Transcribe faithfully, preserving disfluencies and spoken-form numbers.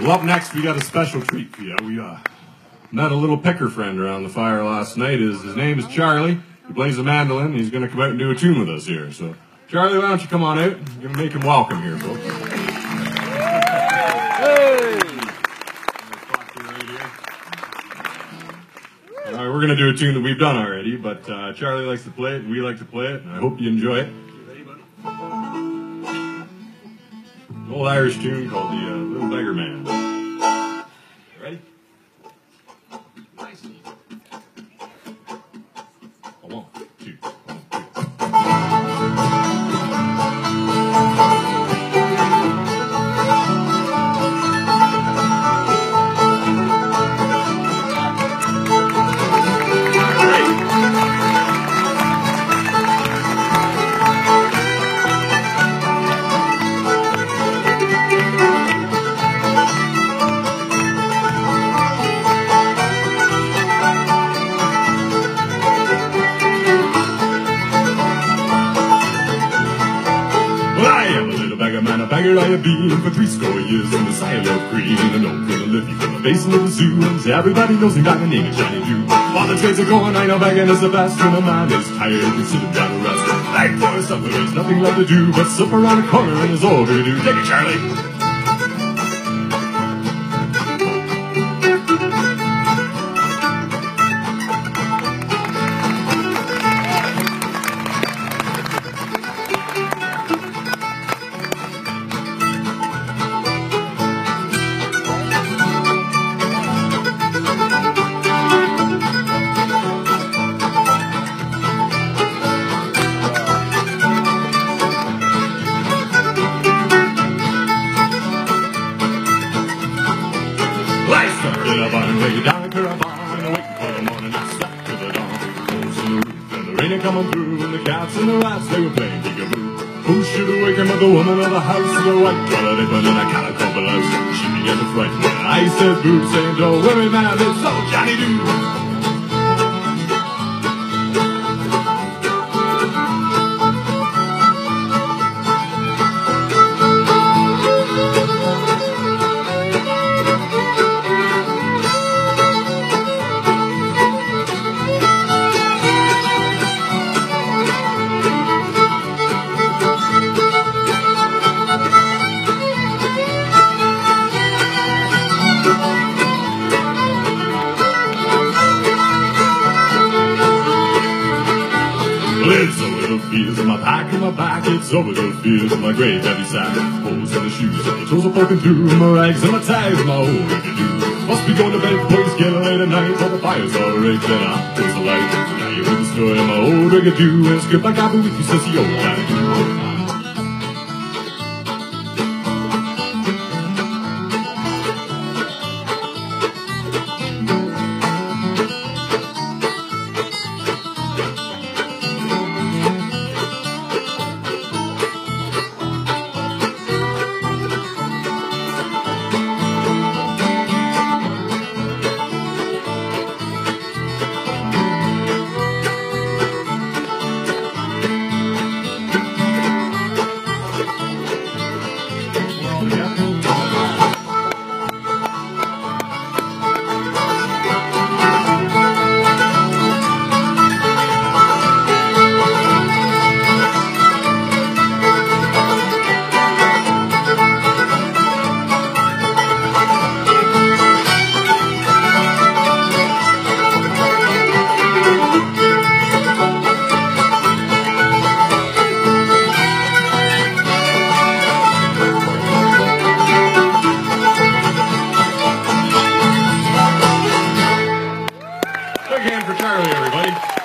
Well, up next, we got a special treat for you. We uh, met a little picker friend around the fire last night. His, his name is Charlie. He plays the mandolin. He's going to come out and do a tune with us here. So, Charlie, why don't you come on out? I'm going to make him welcome here, folks. Hey! All right, we're going to do a tune that we've done already, but uh, Charlie likes to play it, and we like to play it, and I hope you enjoy it. An old Irish tune called the uh, Little Beggar Man. Ready? Nice. One, two, one, two. A beggar I have been for three score years in the Isle of Green. And I know gonna live you from the basement of the zoo. And everybody knows me by the name of Johnny Jew. While the trades are going, I know begging is the best. When a man is tired, can sit him down and rest. Like for supper, there's nothing left to do but slip around a corner and it's all to do. Take it, Charlie! In a barn, lay down a caravan, and waiting for the morning, I slept to the dawn. Holes in the roof, and the rain had coming through, and the cats and the rats, they were playing peekaboo. Who should awaken but the woman of the house, with a white collar apron and a calico blouse? She began to frighten when I said boo, saying, don't worry, man, it's all Johnny Doo. It's a little fears in my back and my back. It's over the fears in my great heavy sack. Holes in the shoes and the toes are poking through. My rags and my tags and my old rickadoo. Must be going to bed before it's getting late at night. All the fire's all rigged and out goes the light. Now you heard the story of my old rickadoo. And it's goodbye, I'll be with you, says the old Johnny Doo. For Charlie, everybody.